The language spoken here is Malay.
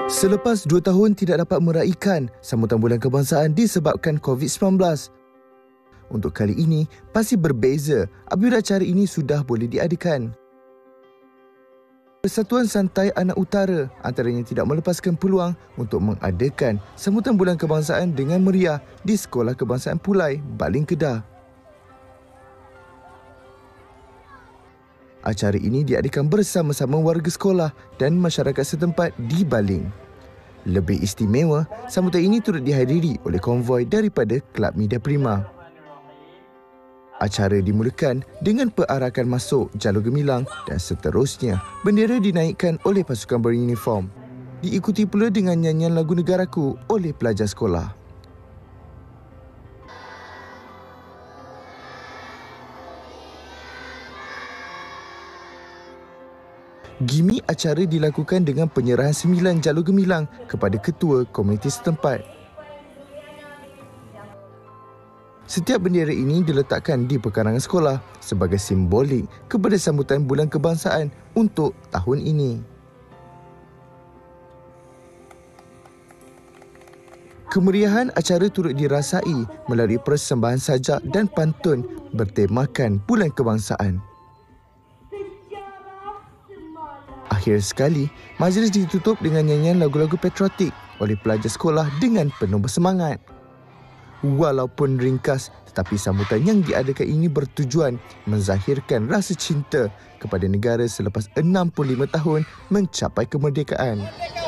Selepas 2 tahun tidak dapat meraihkan sambutan bulan kebangsaan disebabkan COVID-19, untuk kali ini pasti berbeza apabila acara ini sudah boleh diadakan. Persatuan Santai Anak Utara antaranya tidak melepaskan peluang untuk mengadakan sambutan bulan kebangsaan dengan meriah di Sekolah Kebangsaan Pulai, Baling, Kedah. Acara ini diadakan bersama-sama warga sekolah dan masyarakat setempat di Baling. Lebih istimewa, sambutan ini turut dihadiri oleh konvoi daripada Kelab Media Prima. Acara dimulakan dengan perarakan masuk jalur gemilang dan seterusnya bendera dinaikkan oleh pasukan beruniform. Diikuti pula dengan nyanyian lagu Negaraku oleh pelajar sekolah. Gimik acara dilakukan dengan penyerahan 9 jalur gemilang kepada ketua komuniti setempat. Setiap bendera ini diletakkan di pekarangan sekolah sebagai simbolik kepada sambutan bulan kebangsaan untuk tahun ini. Kemeriahan acara turut dirasai melalui persembahan sajak dan pantun bertemakan bulan kebangsaan. Akhir sekali, majlis ditutup dengan nyanyian lagu-lagu patriotik oleh pelajar sekolah dengan penuh bersemangat. Walaupun ringkas, tetapi sambutan yang diadakan ini bertujuan menzahirkan rasa cinta kepada negara selepas 65 tahun mencapai kemerdekaan.